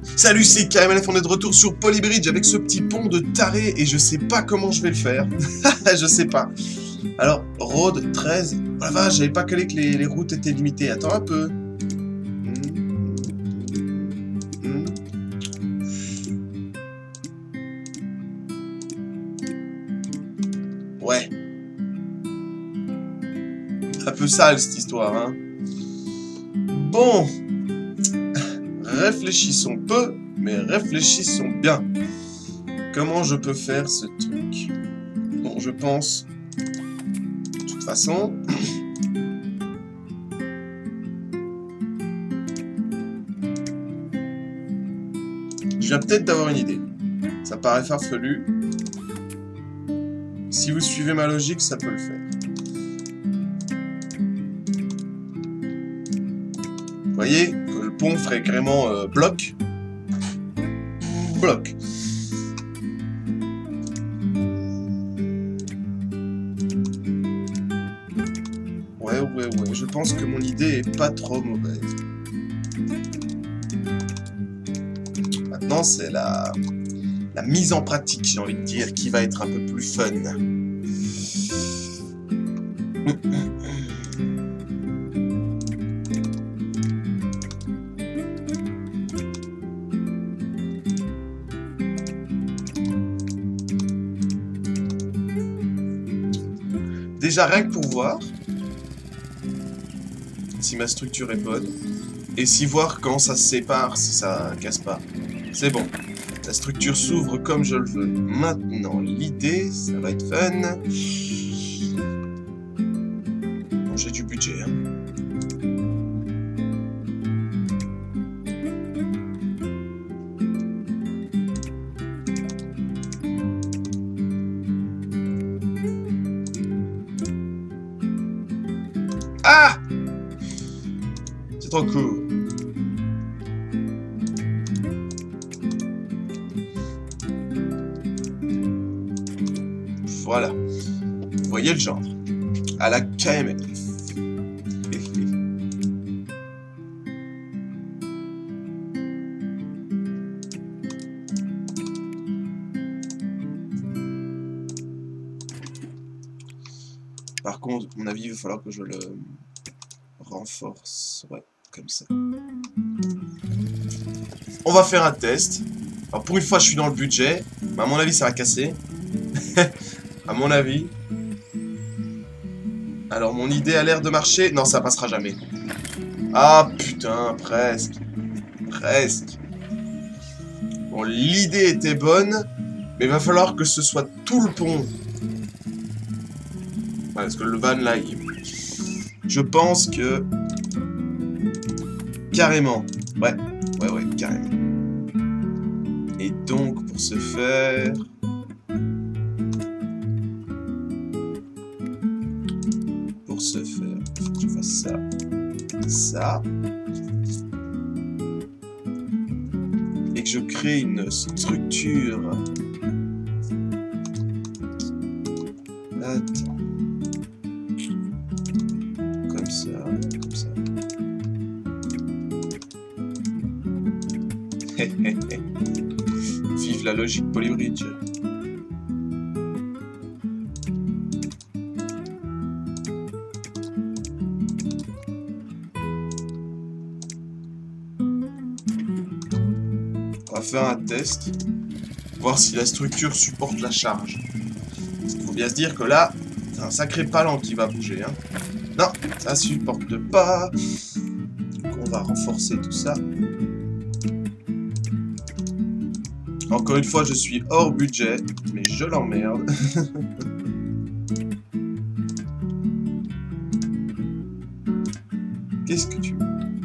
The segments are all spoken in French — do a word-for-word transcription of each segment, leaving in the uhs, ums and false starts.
Salut, c'est K M L F, on est de retour sur Polybridge avec ce petit pont de taré et je sais pas comment je vais le faire. Je sais pas. Alors, road treize. Oh la vache, j'avais pas calé que les, les routes étaient limitées. Attends un peu. Ouais. Un peu sale cette histoire, hein. Bon. Réfléchissons peu, mais réfléchissons bien. Comment je peux faire ce truc? Bon, je pense... De toute façon... Je viens peut-être d'avoir une idée. Ça paraît farfelu. Si vous suivez ma logique, ça peut le faire. Vous voyez que le pont ferait carrément euh, bloc. Bloc. Ouais, ouais, ouais. Je pense que mon idée est pas trop mauvaise. Maintenant, c'est la... la mise en pratique, j'ai envie de dire, qui va être un peu plus fun. Déjà, rien que pour voir si ma structure est bonne, et si voir quand ça se sépare, si ça casse pas. C'est bon. La structure s'ouvre comme je le veux. Maintenant, l'idée, ça va être fun. Bon, j'ai du budget, hein. Ah! C'est trop cool. Voilà. Vous voyez le genre. À la K M L F. Par contre, à mon avis, il va falloir que je le renforce. Ouais, comme ça. On va faire un test. Alors pour une fois, je suis dans le budget. Mais à mon avis, ça va casser. À mon avis. Alors, mon idée a l'air de marcher. Non, ça passera jamais. Ah, putain, presque. Presque. Bon, l'idée était bonne. Mais il va falloir que ce soit tout le pont. Ouais, parce que le van, là, il... Je pense que... Carrément. Ouais, ouais, ouais, carrément. Et donc, pour ce faire... Pour ce faire, il faut que je fasse ça. Ça. Et que je crée une structure. Attends. Comme ça, comme ça. Vive la logique Polybridge. On va faire un test, voir si la structure supporte la charge. Il faut bien se dire que là, c'est un sacré palan qui va bouger. Hein. Non, ça supporte pas. Donc on va renforcer tout ça. Encore une fois, je suis hors budget, mais je l'emmerde. Qu'est-ce que tu veux?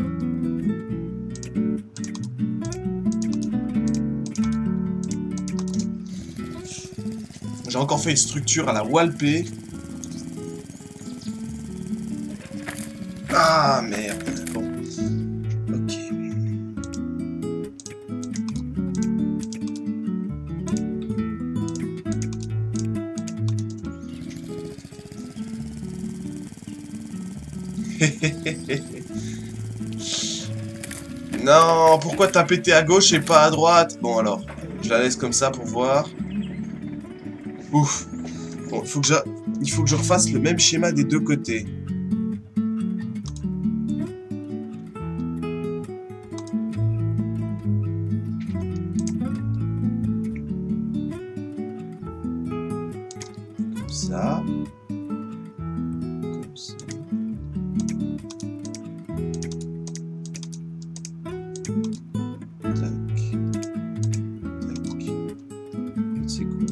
J'ai encore fait une structure à la Walpé. Ah merde. Bon. Ok. Non, pourquoi t'as pété à gauche et pas à droite? Bon alors, je la laisse comme ça pour voir. Ouf. Bon, il faut que je... il faut que je refasse le même schéma des deux côtés. Comme ça. Comme ça. Tac. Tac. C'est quoi?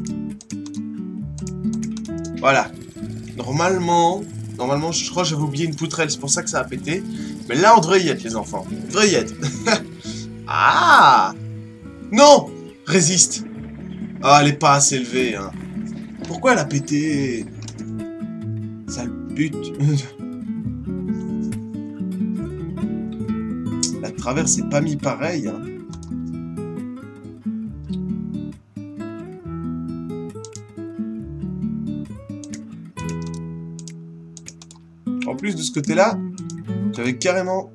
Voilà. Normalement, normalement, je crois que j'avais oublié une poutrelle, c'est pour ça que ça a pété. Mais là, on devrait y être, les enfants. On devrait y être. Ah! Non! Résiste. Ah, elle est pas assez élevée, hein. Pourquoi elle a pété? Sale pute. La traverse est pas mis pareil, hein. En plus de ce côté-là, j'avais carrément...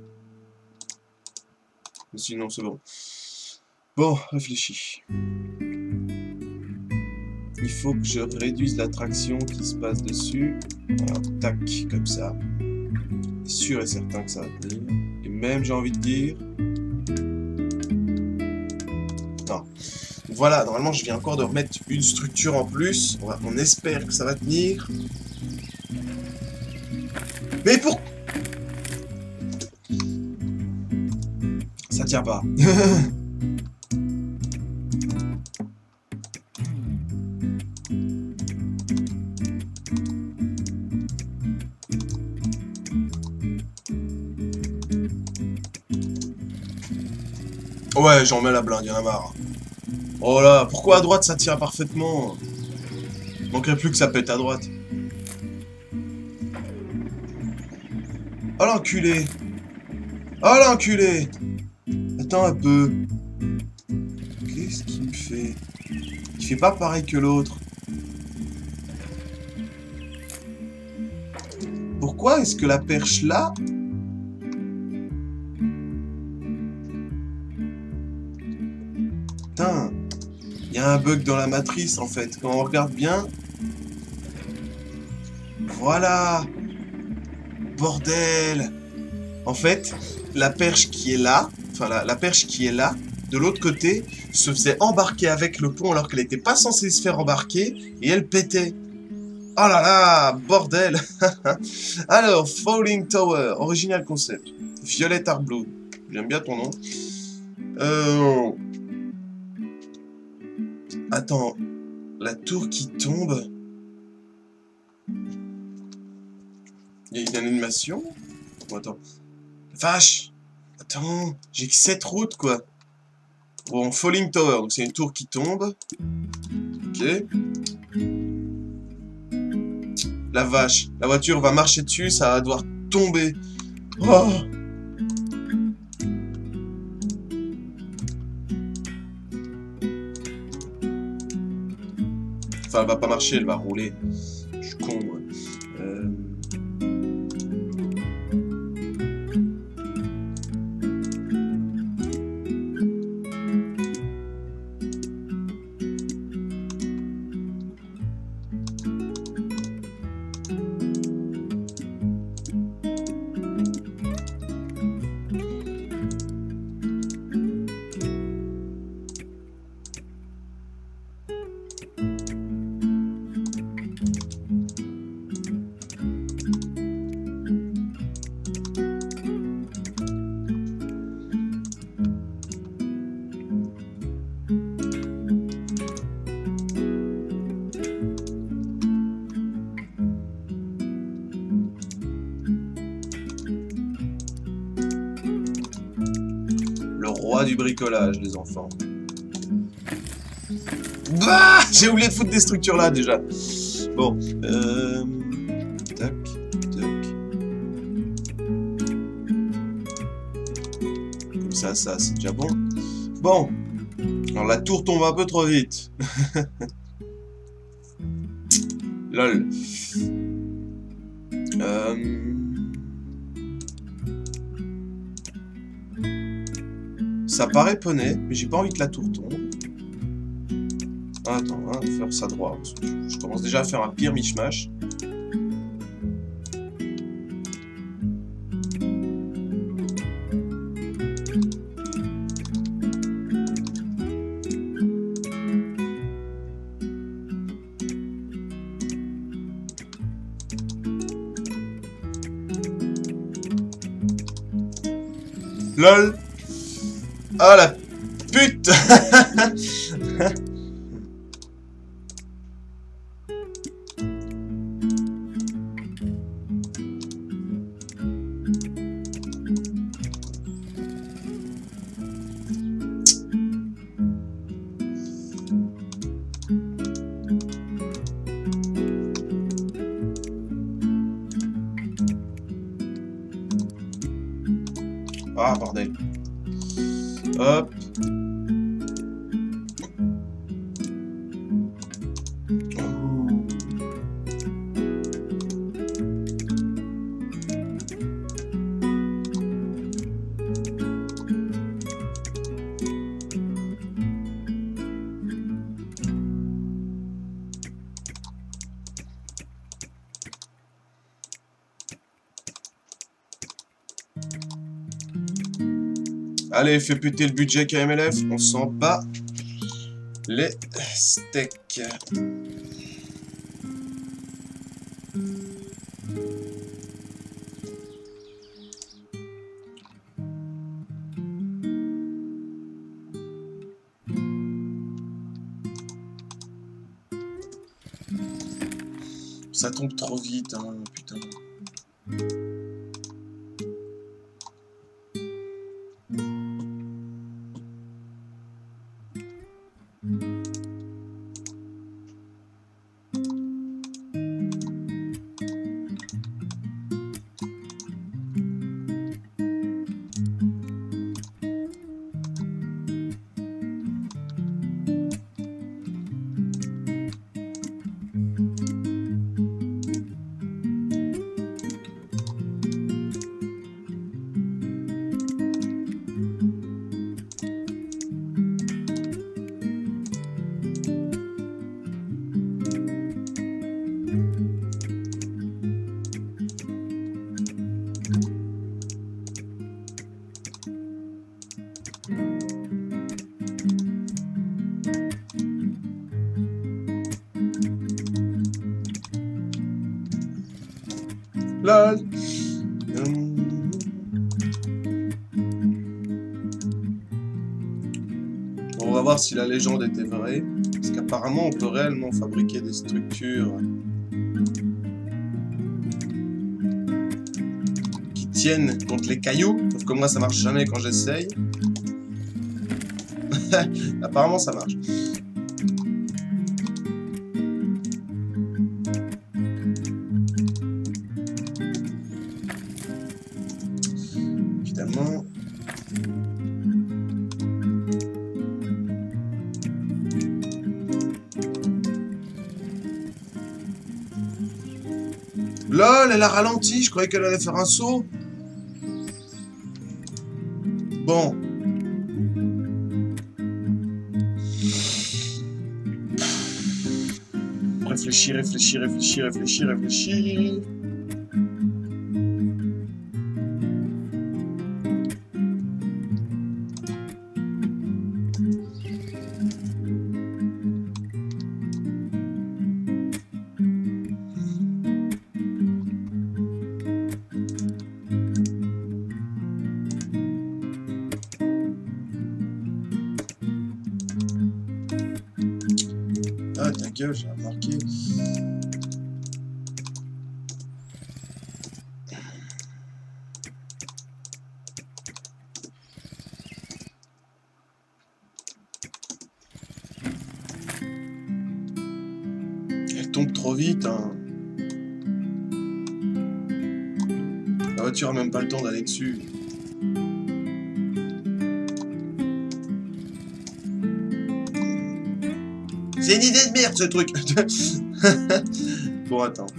Sinon, c'est bon. Bon, réfléchis. Il faut que je réduise la traction qui se passe dessus. Alors, tac, comme ça. Sûr et certain que ça va tenir. Et même, j'ai envie de dire... Non. Voilà, normalement, je viens encore de remettre une structure en plus. On, va... On espère que ça va tenir. Mais pour... Ça tient pas. Ouais, j'en mets la blinde, y'en a marre. Oh là, pourquoi à droite ça tient parfaitement? Manquerait plus que ça pète à droite. Oh l'enculé! Oh l'enculé! Attends un peu. Qu'est-ce qu'il me fait? Il fait pas pareil que l'autre. Pourquoi est-ce que la perche là... Putain, il y a un bug dans la matrice en fait. Quand on regarde bien... Voilà! Bordel! En fait, la perche qui est là, enfin la, la perche qui est là, de l'autre côté, se faisait embarquer avec le pont alors qu'elle n'était pas censée se faire embarquer et elle pétait. Oh là là, bordel. Alors, Falling Tower, original concept. Violet Artblood, j'aime bien ton nom. Euh... Attends, la tour qui tombe. Il y a une animation. Bon, attends. Vache! Attends, j'ai que sept routes, quoi. Bon, Falling Tower, donc c'est une tour qui tombe. Ok. La vache. La voiture va marcher dessus, ça va devoir tomber. Oh! Enfin, elle va pas marcher, elle va rouler. Je suis con, moi. Euh... Du bricolage, les enfants. Bah, j'ai oublié de foutre des structures là déjà. Bon, euh... tac, tac. Comme ça, ça, c'est déjà bon. Bon, alors la tour tombe un peu trop vite. Lol. Euh... Ça paraît poney, mais j'ai pas envie que la tour tombe. Ah, attends, hein, faire ça droit. Je, je commence déjà à faire un pire mishmash. LOL. Ah la pute. Ah bordel. Hop. Allez, fais péter le budget K M L F, on s'en bat les steaks. Ça tombe trop vite, hein, putain. Lol. On va voir si la légende était vraie. Parce qu'apparemment, on peut réellement fabriquer des structures qui tiennent contre les cailloux. Sauf que moi, ça marche jamais quand j'essaye. Apparemment, ça marche. Évidemment. LOL, elle a ralenti, je croyais qu'elle allait faire un saut. Bon. Réfléchis, réfléchis, réfléchis, réfléchis, réfléchis. Ah, ta gueule, j'ai remarqué. Elle tombe trop vite, hein. La voiture a même pas le temps d'aller dessus. C'est une idée de merde, ce truc. Bon, attends.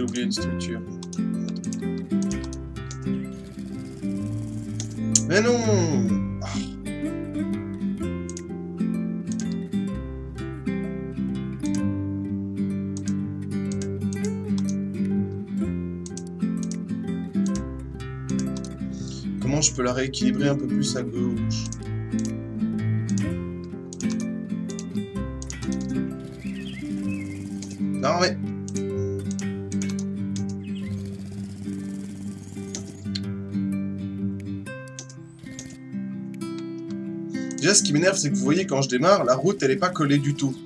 oublié une structure. Mais non! Ah. Comment je peux la rééquilibrer un peu plus à gauche? Non mais... Déjà, ce qui m'énerve, c'est que vous voyez, quand je démarre, la route, elle est pas collée du tout.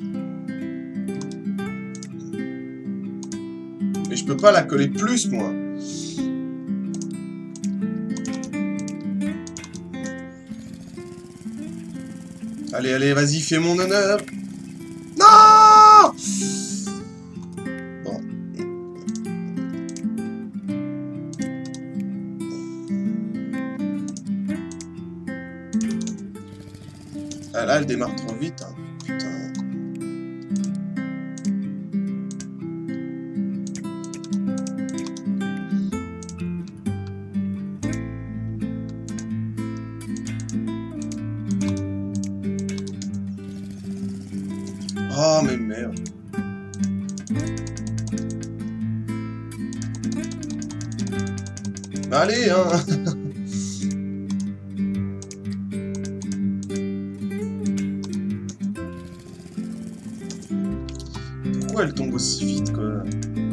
Mais je peux pas la coller plus, moi. Allez, allez, vas-y, fais mon honneur. Non! Bon. Ah là, elle démarre trop vite, hein. Putain. Oh, mais merde. Bah allez, hein. Pourquoi elle tombe aussi vite, quoi?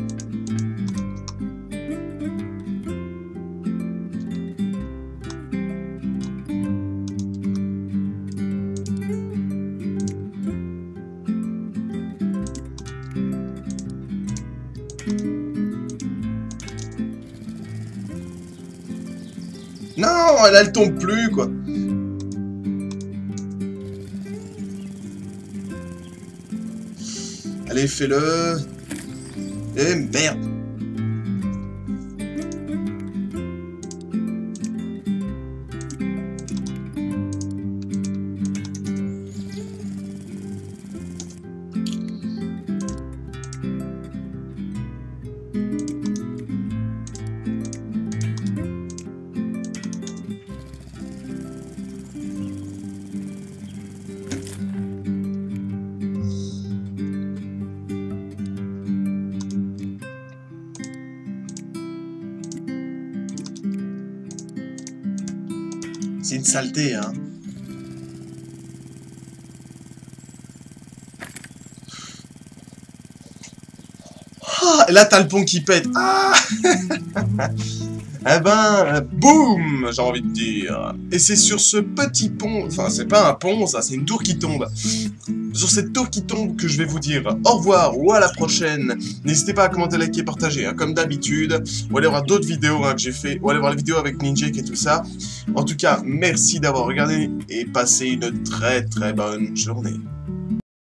Non, elle, elle tombe plus, quoi. Allez, fais-le. Eh, merde. C'est une saleté, hein. Ah, et là, t'as le pont qui pète. Ah. Eh ben, boum, j'ai envie de dire. Et c'est sur ce petit pont, enfin, c'est pas un pont, ça, c'est une tour qui tombe. Sur cette tour qui tombe que je vais vous dire au revoir ou à la prochaine. N'hésitez pas à commenter, liker, partager, hein, comme d'habitude. Ou aller voir d'autres vidéos hein, que j'ai fait, ou aller voir les vidéos avec Ninjake et tout ça. En tout cas, merci d'avoir regardé et passez une très très bonne journée.